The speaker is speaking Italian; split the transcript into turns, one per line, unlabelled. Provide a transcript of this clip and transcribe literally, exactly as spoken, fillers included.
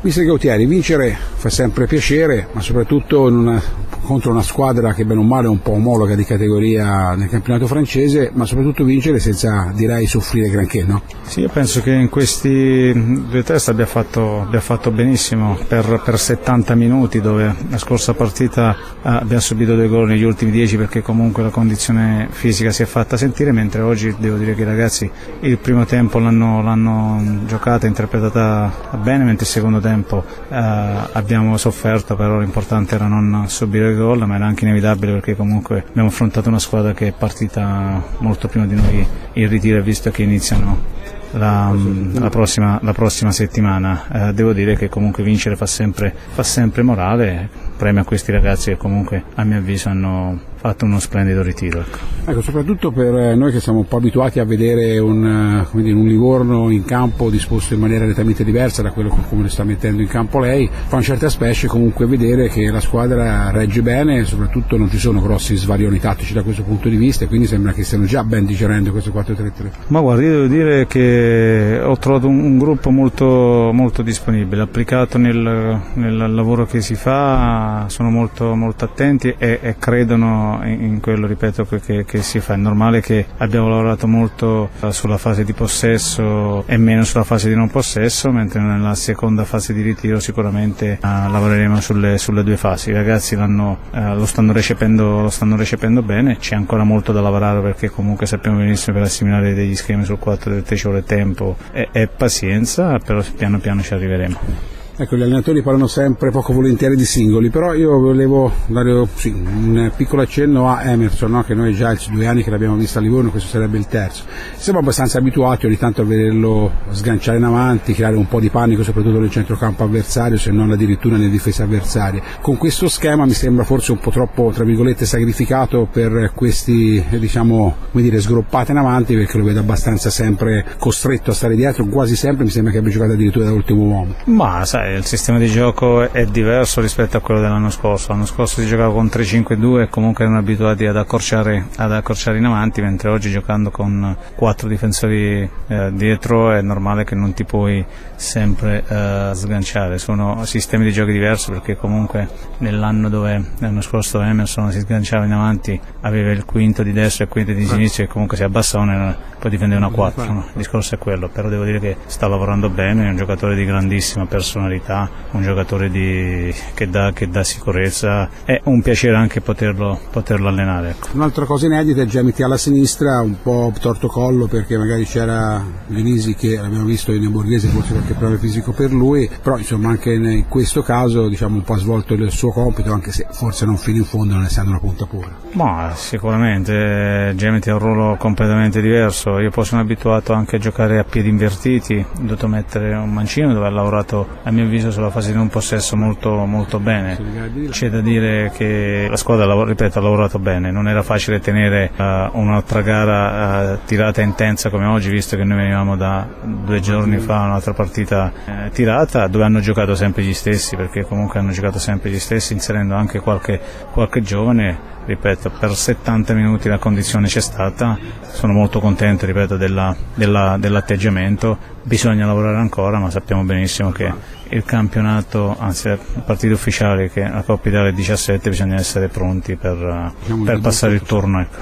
Mister Gautieri, vincere fa sempre piacere, ma soprattutto in una, contro una squadra che bene o male è un po' omologa di categoria nel campionato francese, ma soprattutto vincere senza, direi, soffrire granché, no?
Sì, io penso che in questi due test abbia fatto, abbia fatto benissimo per, per settanta minuti, dove la scorsa partita abbiamo subito due gol negli ultimi dieci perché comunque la condizione fisica si è fatta sentire, mentre oggi devo dire che i ragazzi il primo tempo l'hanno, l'hanno giocata, interpretata bene, mentre il secondo tempo tempo eh, abbiamo sofferto, però l'importante era non subire il gol, ma era anche inevitabile perché comunque abbiamo affrontato una squadra che è partita molto prima di noi in ritiro, visto che iniziano La, la, prossima, la prossima settimana. Eh, devo dire che comunque vincere fa sempre, fa sempre morale, premio a questi ragazzi che comunque a mio avviso hanno fatto uno splendido ritiro. Ecco,
ecco soprattutto per noi che siamo un po' abituati a vedere un, come dire, un Livorno in campo disposto in maniera nettamente diversa da quello come lo sta mettendo in campo lei, fa un certo specie comunque vedere che la squadra regge bene e soprattutto non ci sono grossi svarioni tattici da questo punto di vista, e quindi sembra che stiano già ben digerendo questo quattro tre tre.
Ma guarda, io devo dire che ho trovato un, un gruppo molto, molto disponibile, applicato nel, nel lavoro che si fa, sono molto, molto attenti e, e credono in, in quello, ripeto, che, che si fa. È normale che abbiamo lavorato molto sulla fase di possesso e meno sulla fase di non possesso, mentre nella seconda fase di ritiro sicuramente uh, lavoreremo sulle, sulle due fasi. I ragazzi l'hanno, uh, lo, stanno recependo, lo stanno recependo bene, c'è ancora molto da lavorare perché comunque sappiamo benissimo per assimilare degli schemi sul quattro tre tre ci vuole tempo e, e pazienza, però piano piano ci arriveremo.
Ecco, gli allenatori parlano sempre poco volentieri di singoli, però io volevo dare sì, un piccolo accenno a Emerson, no? Che noi già due anni che l'abbiamo vista a Livorno, questo sarebbe il terzo. Siamo abbastanza abituati ogni tanto a vederlo sganciare in avanti, creare un po' di panico soprattutto nel centrocampo avversario, se non addirittura nelle difese avversarie. Con questo schema mi sembra forse un po' troppo, tra virgolette, sacrificato per questi, diciamo, come dire, sgroppate in avanti, perché lo vedo abbastanza sempre costretto a stare dietro, quasi sempre mi sembra che abbia giocato addirittura da ultimo uomo.
Ma sai, il sistema di gioco è diverso rispetto a quello dell'anno scorso. L'anno scorso si giocava con tre cinque due e comunque erano abituati ad accorciare, ad accorciare in avanti, mentre oggi giocando con quattro difensori eh, dietro è normale che non ti puoi sempre eh, sganciare. Sono sistemi di gioco diversi, perché comunque nell'anno dove l'anno scorso Emerson si sganciava in avanti aveva il quinto di destra e il quinto di sinistra e comunque si abbassava, poi difendeva una quattro, no? Il discorso è quello, però devo dire che sta lavorando bene, è un giocatore di grandissima personalità, un giocatore di, che, dà, che dà sicurezza, è un piacere anche poterlo, poterlo allenare. Ecco.
Un'altra cosa inedita è Gemiti alla sinistra, un po' torto collo perché magari c'era Vinisi che abbiamo visto in Borghese, forse qualche problema fisico per lui, però insomma anche in questo caso diciamo un po' ha svolto il suo compito, anche se forse non fino in fondo non essendo una punta pura.
Ma sicuramente Gemiti ha un ruolo completamente diverso, io poi sono abituato anche a giocare a piedi invertiti, ho dovuto mettere un mancino dove ha lavorato a mio avviso sulla fase di non possesso molto, molto bene. C'è da dire che la squadra, ripeto, ha lavorato bene, non era facile tenere uh, un'altra gara uh, tirata intensa come oggi, visto che noi venivamo da due giorni fa un'altra partita uh, tirata, dove hanno giocato sempre gli stessi, perché comunque hanno giocato sempre gli stessi, inserendo anche qualche, qualche giovane. Ripeto, per settanta minuti la condizione c'è stata, sono molto contento, ripeto, della, della, dell'atteggiamento. Bisogna lavorare ancora, ma sappiamo benissimo che il campionato, anzi la partita ufficiale, che la Coppa Italia è diciassette, bisogna essere pronti per, per passare il turno. Ecco.